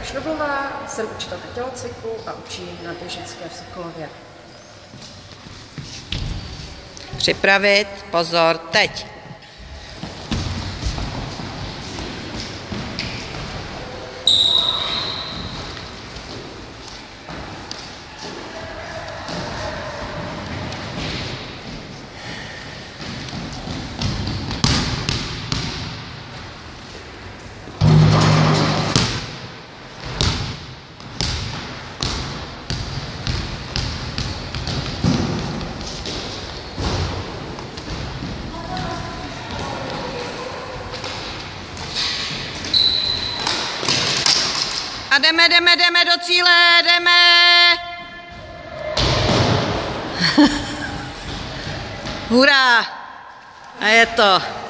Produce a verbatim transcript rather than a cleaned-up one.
Šnoblová, jsem učitelka tělocviku a učím na Běžické v Sokolově. Připravit, pozor, teď. A jdeme, jdeme, jdeme do cíle, jdeme! Hurá! A je to.